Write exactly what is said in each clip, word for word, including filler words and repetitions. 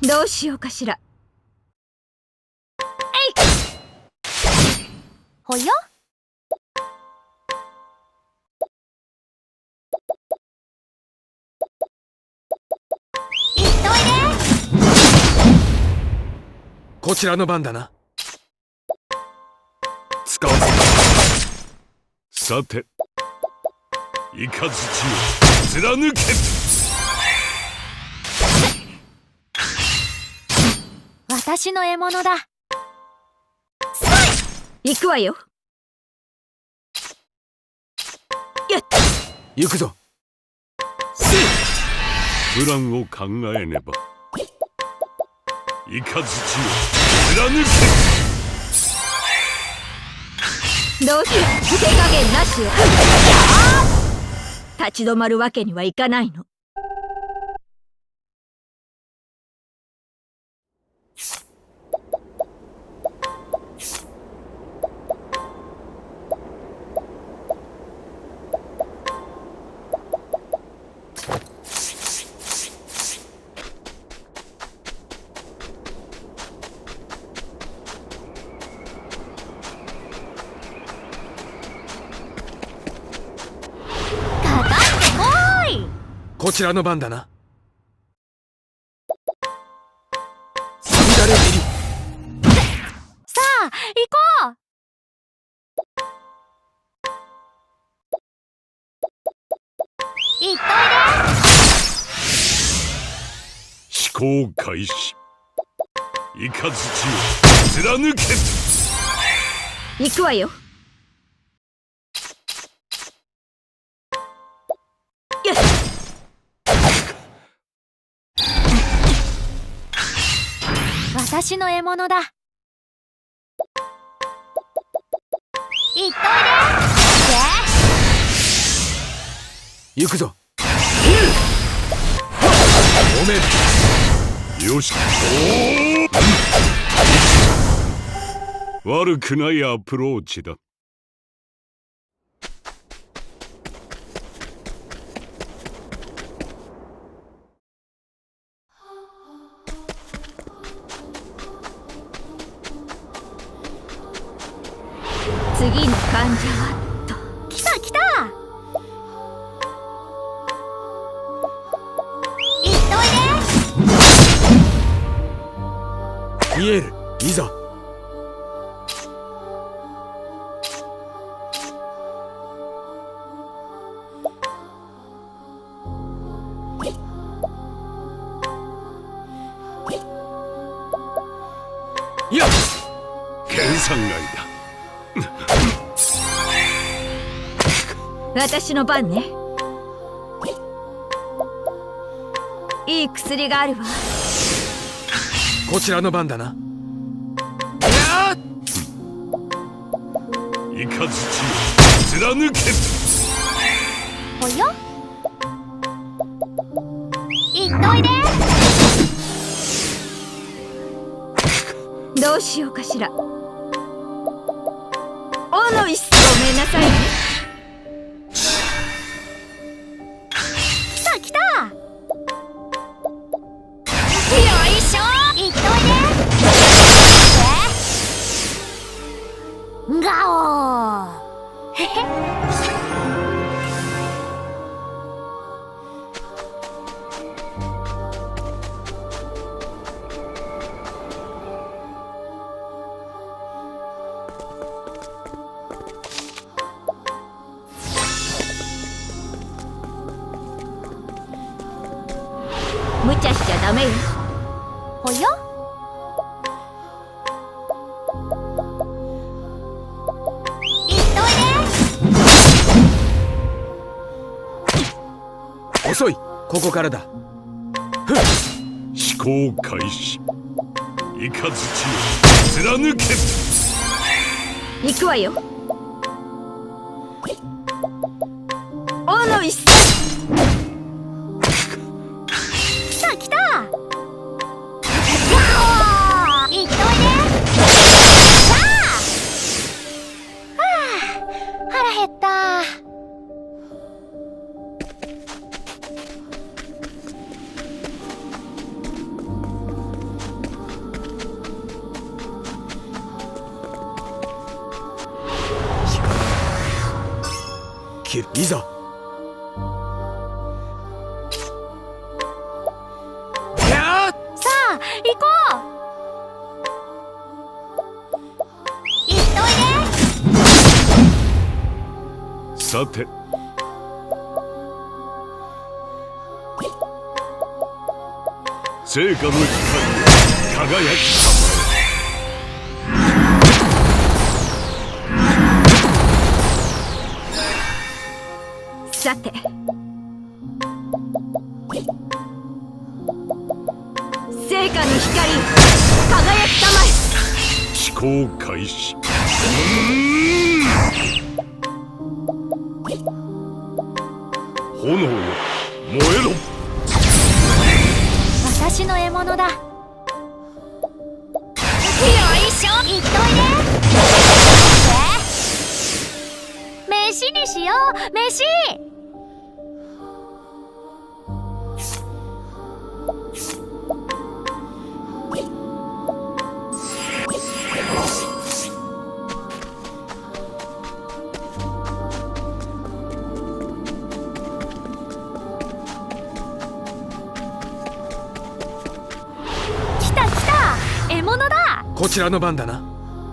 どうしようかしら。えい。ほよ。いっといで。 こちらの番だな。使わせた。 さて、雷を貫け。 私の獲物だ。行くわよ。やっ行くぞ。 プランを考えねば。雷を貫け。 どうしよう。手加減なしよ。立ち止まるわけにはいかないの。 こちらの番だな。さみだれ斬り。 さあ行こう。行っといで。 飛行開始。雷を貫け。 行くわよ。よし。私の獲物だ。いっといで。 行くぞ。おめん。よし。悪くないアプローチだ。 次の患者はと。来た来た。行っといで。 ピエール、いざ。いや、 計算外だ。 私の番ね。いい薬があるわ。 こちらの番だな。 雷を貫け。 およ。いっといで。どうしようかしら。おのいっす。ごめんなさいね。来た来た。よいしょ。いっといで。ガオー。へへ。無茶しちゃダメよ。ほよ。いっといで。 遅い。ここからだ。 飛行開始。雷を貫け。 行くわよ。おのいっす。来た来た。いっといで。さあ。はあ、腹減った。 切る。いざ。いやー、 さあ行こう。行っといで。 さて聖火の光を輝きたまえ。さて聖火の光輝きたまえ。 飛行開始。炎よ燃えろ。 私の獲物だ。よいしょ。行っといで。飯にしよう。飯。来た来た。獲物だ。 こちらの番だな。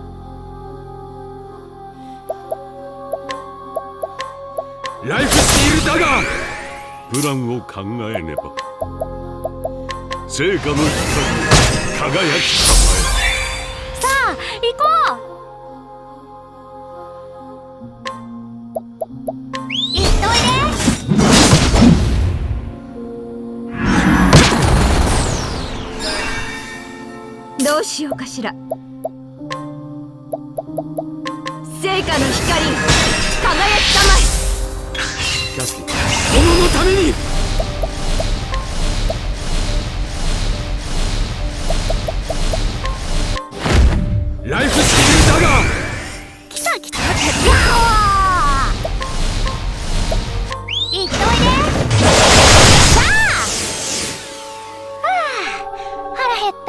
ライフスティールダガー。 プランを考えねば。聖火の光を輝きたまえ。 さあ行こう。行っといで。どうしようかしら。聖火の光輝きたまえ。 キャスティ、炎のために。ライフスティールダガー。 来た来た。行っといで。さあ。はあ、腹減った。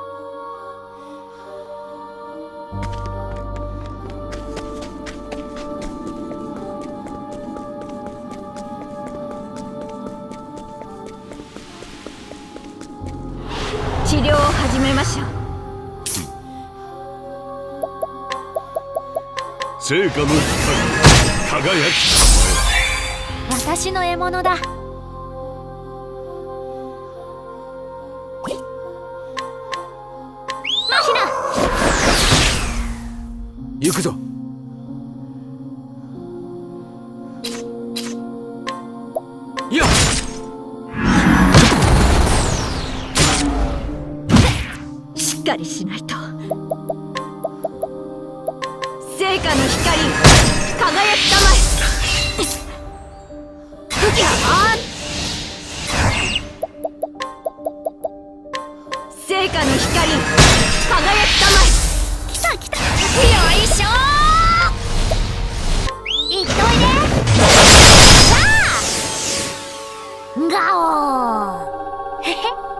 治療を始めましょう。 聖火の光を輝きたま私の獲物だ。マヒナ。 行くぞ。いや、 しっかりしないと。聖火の光輝きたまえ。ふぎゃあ。聖火の光輝きたまえ。来た来た。よいしょ。行っといで。さあガオー。へへ。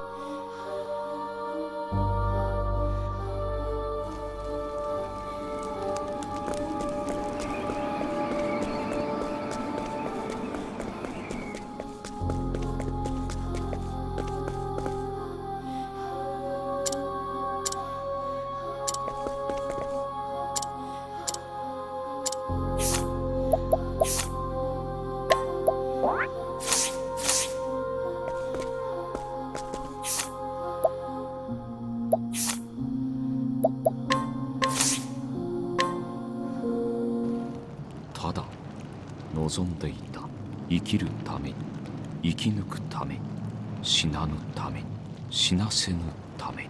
ただ望んでいた。生きるために、生き抜くために、死なぬために、死なせぬために。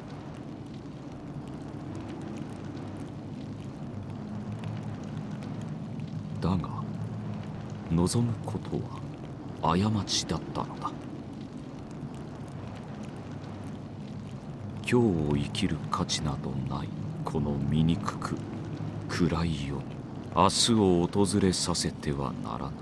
だが望むことは過ちだったのだ。今日を生きる価値などないこの醜く暗い世に明日を訪れさせてはならない。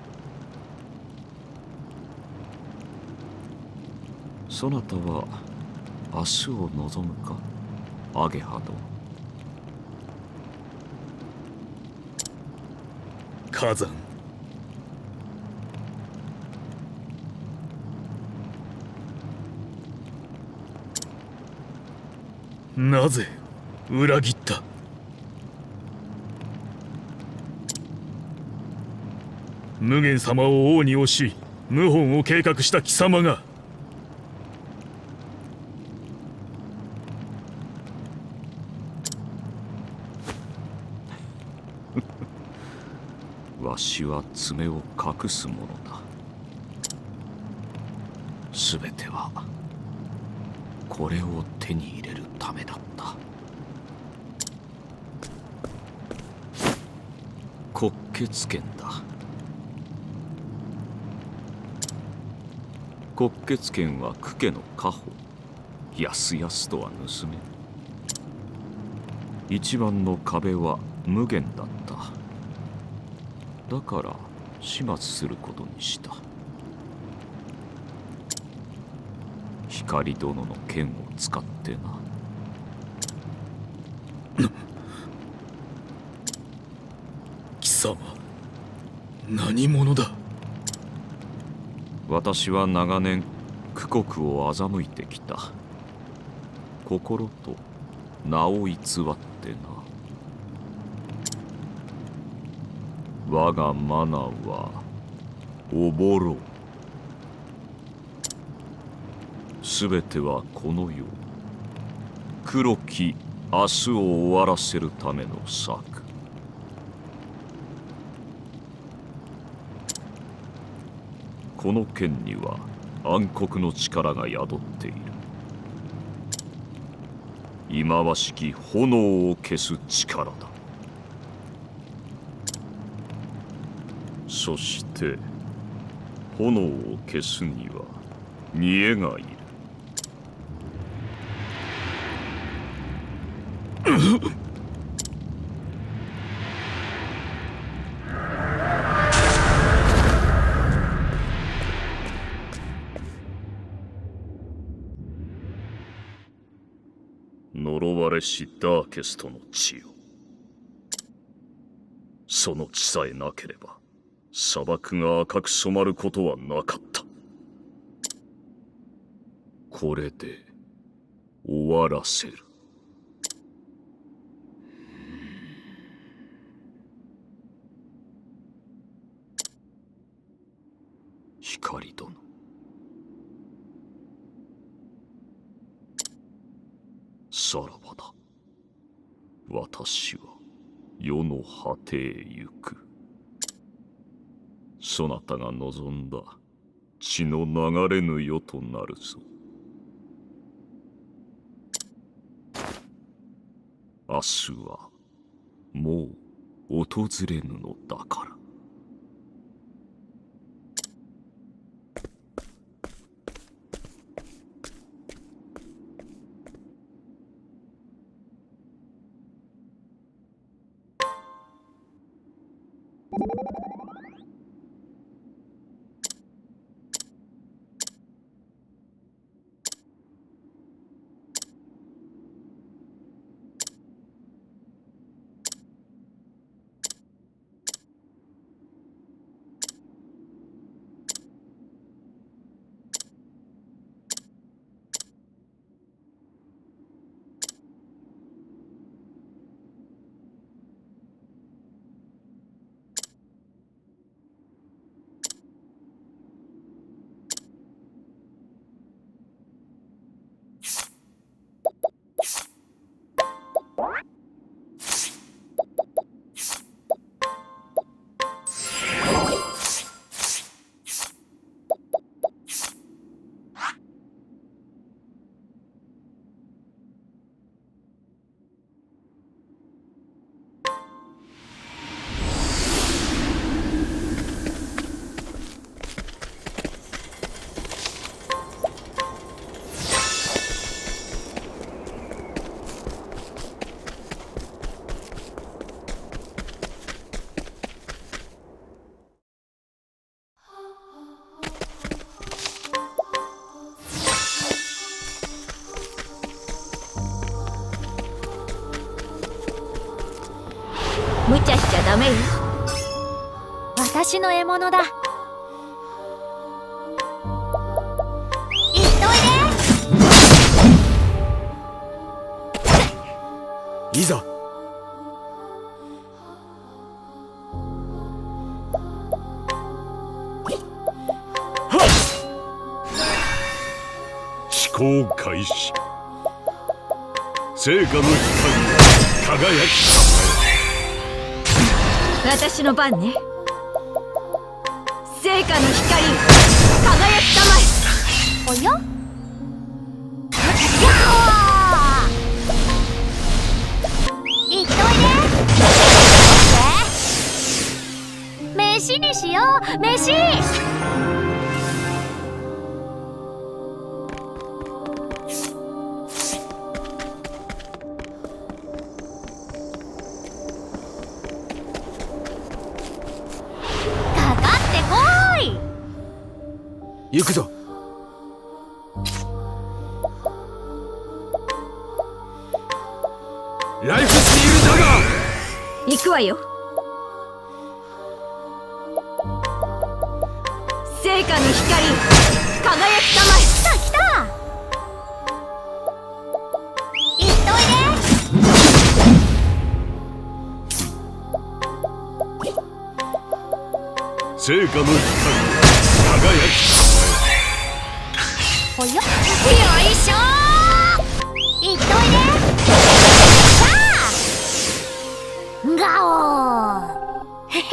そなたは明日を望むか、アゲハ殿。 火山。なぜ裏切った？無限様を王に押し謀反を計画した貴様が。 わしは爪を隠すものだ。すべてはこれを手に入れるためだった。骨血剣だ。骨血剣は九家の家宝。やすやすとは盗めん。一番の壁は無限だった。だから始末することにした。光殿の剣を使ってな。 貴様、何者だ？ 私は長年九国を欺いてきた。心と名を偽ってな。我がマナーはおぼろ。すべてはこの世、黒き明日を終わらせるための策。この剣には暗黒の力が宿っている。忌まわしき炎を消す力だ。そして炎を消すには見栄がいる。呪われしダーケストの血よ。その血さえなければ砂漠が赤く染まることはなかった。これで終わらせる。光殿。さらばだ。私は世の果てへ行く。そなたが望んだ血の流れぬ世となるぞ。明日はもう訪れぬのだから。 無茶しちゃダメよ。私の獲物だ。行っといで。 いざ。 思考開始。聖火の光輝きたまえ。 私の番ね。聖火の光輝きたまえ。おや？行っといで。飯にしよう。飯。 行くぞ。ライフスティールダガー。 行くわよ。聖火の光輝きたまえ。来た来た。行っといで。聖火の光輝きたまえ。 およ、よいしょー。行っといで。さあガオー。へへ。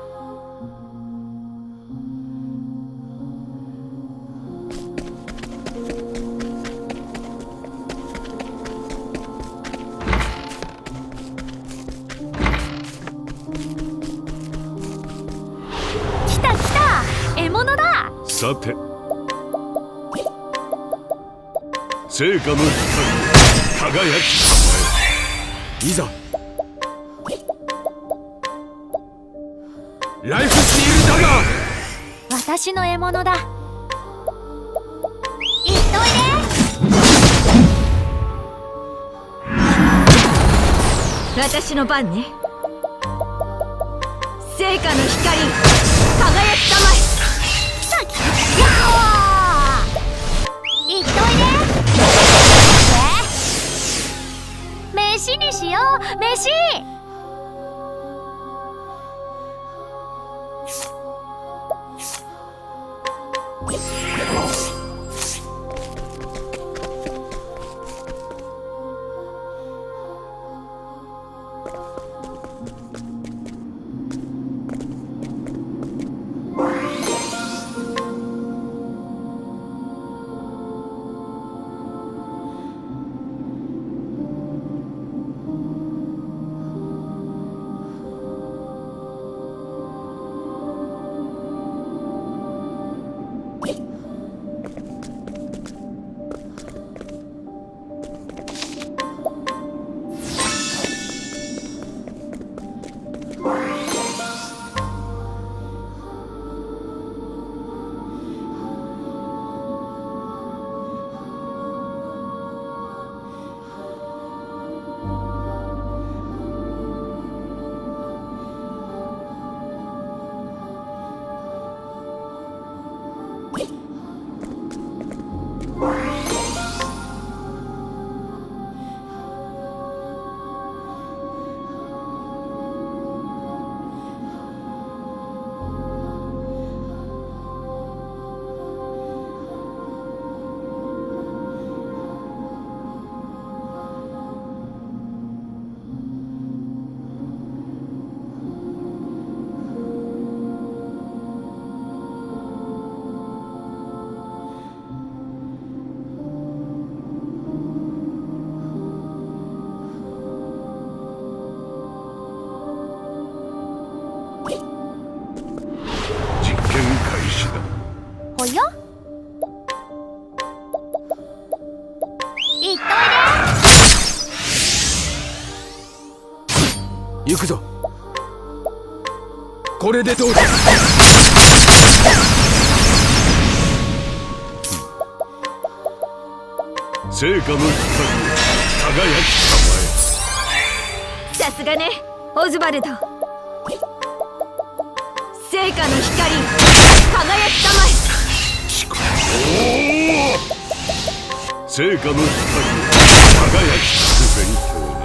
来た来た、獲物だ。 さて聖火の光輝きたまえ。 いざ。ライフスティールダガー。 私の獲物だ。行っといで。私の番ね。聖火の光輝きたまえ。来た来た。ガオー。行っといで。飯にしよう。飯。おや？行っといで。 行くぞ。これでどうだ。 聖火の光輝きたまえ。 さすがね。 オズバルド、聖火の光輝きたまえ。 聖火の光輝きつ勉強な。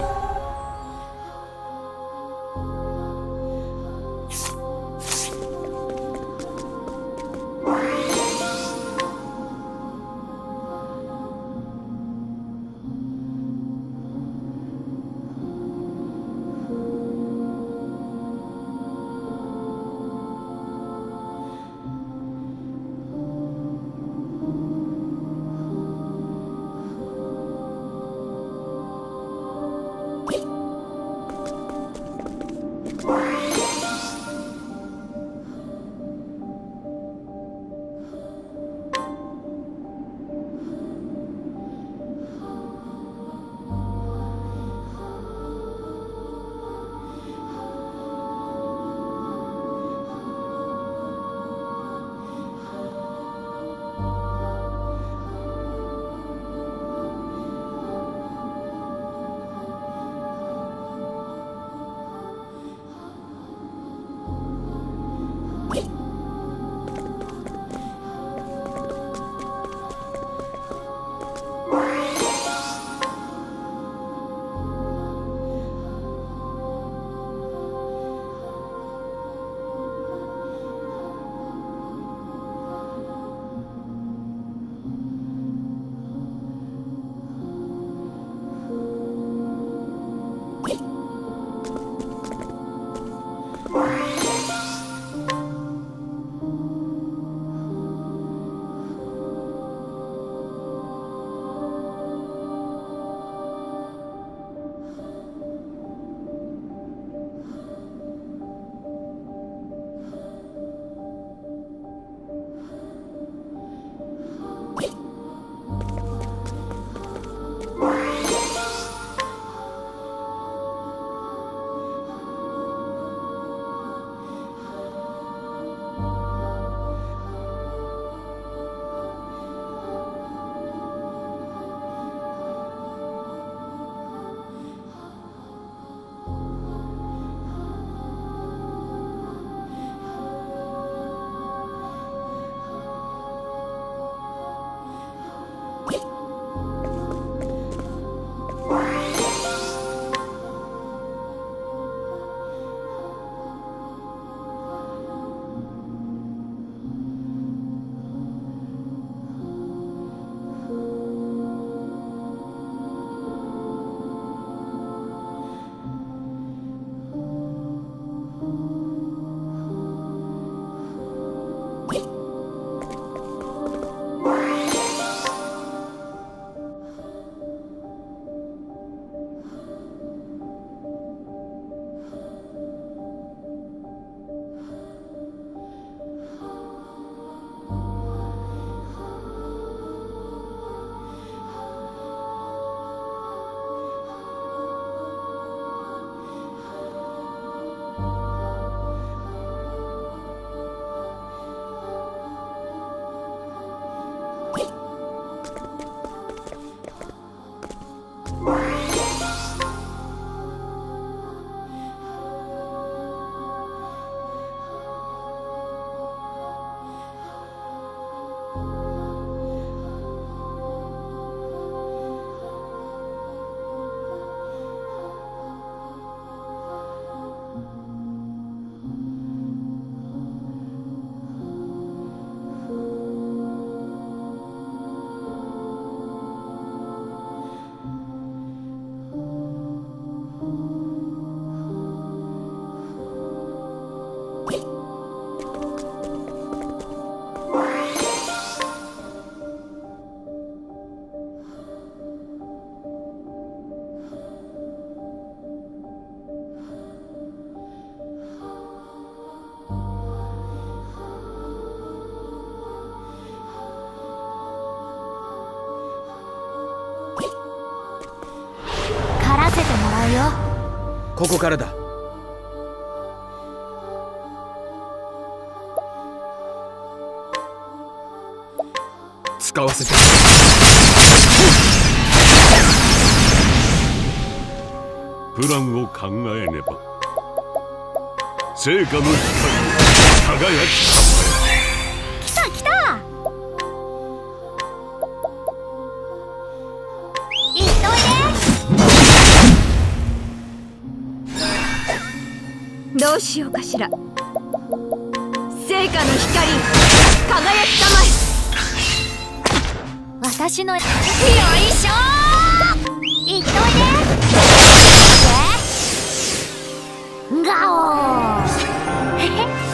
ここからだ。使わせて。 プランを考えねば。 聖火の光を輝きたまえ。 来た来た。行っといで。どうしようかしら。聖火の光輝きたまえ。私のよいしょー。行っといで。ガオー。へへ。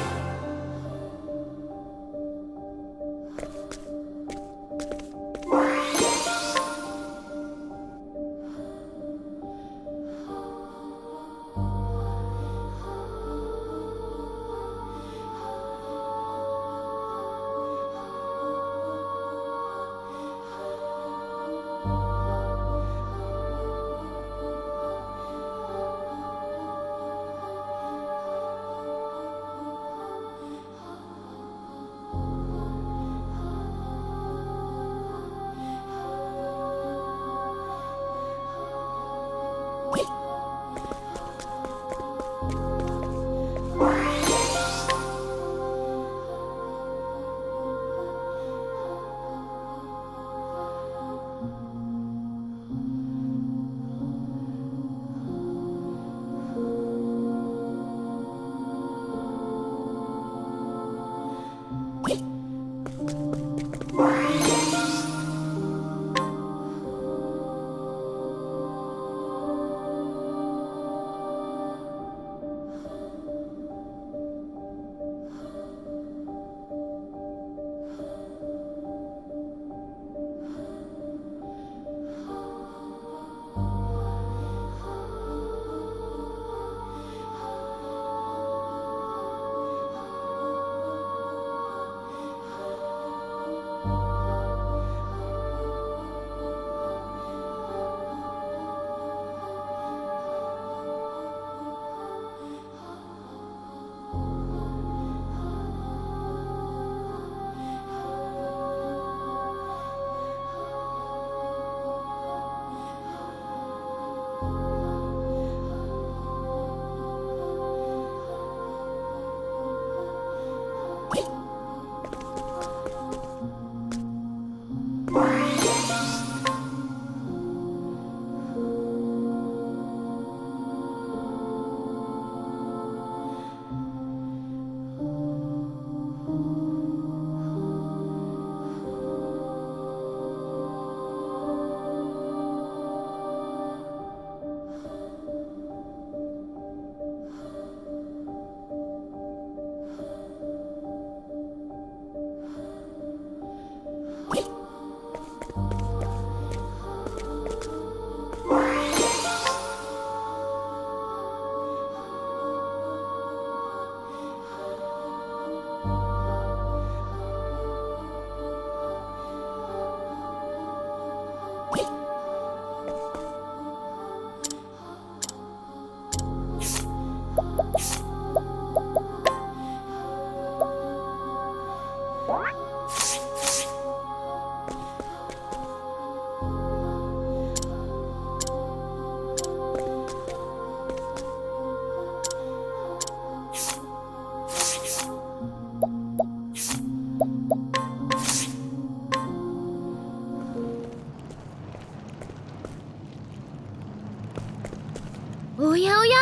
おやおや、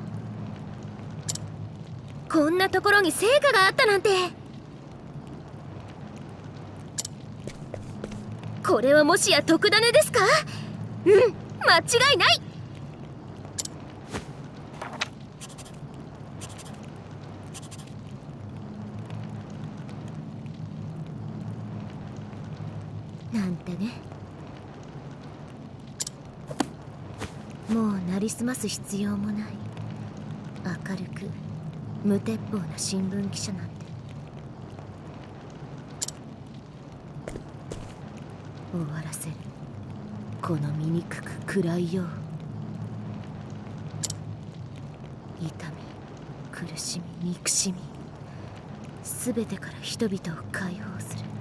こんなところに成果があったなんて。これはもしや特ダネですか？うん、間違いない。なんてね。もうなりすます必要もない、明るく無鉄砲な新聞記者なんて。終わらせる、この醜く暗いよう。痛み、苦しみ、憎しみ、すべてから人々を解放する。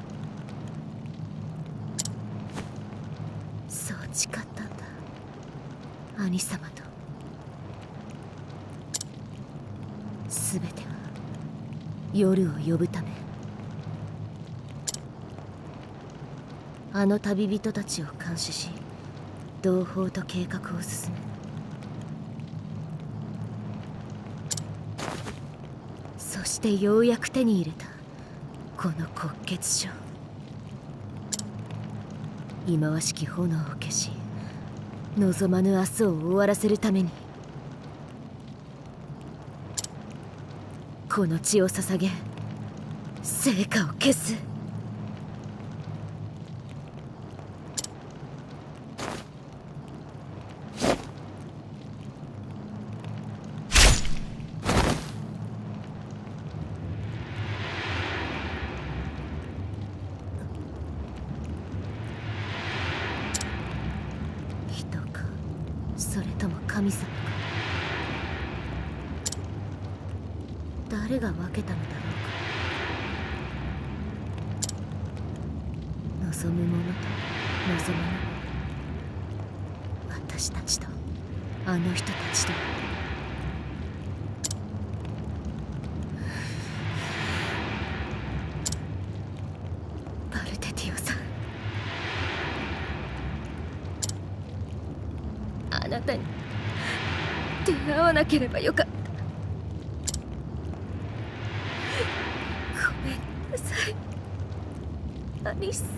そう誓ったんだ、兄様と。 全ては夜を呼ぶため。あの旅人たちを監視し、同胞と計画を進め、そしてようやく手に入れたこの骨血書。忌まわしき炎を消し、望まぬ明日を終わらせるために、この血を捧げ成果を消す。人か、それとも神様か。誰が分けたのだろうか。望む者と望まぬ、私たちとあの人たちと。バルテティオさん、あなたに出会わなければよかった。ごめんなさい、アリス様。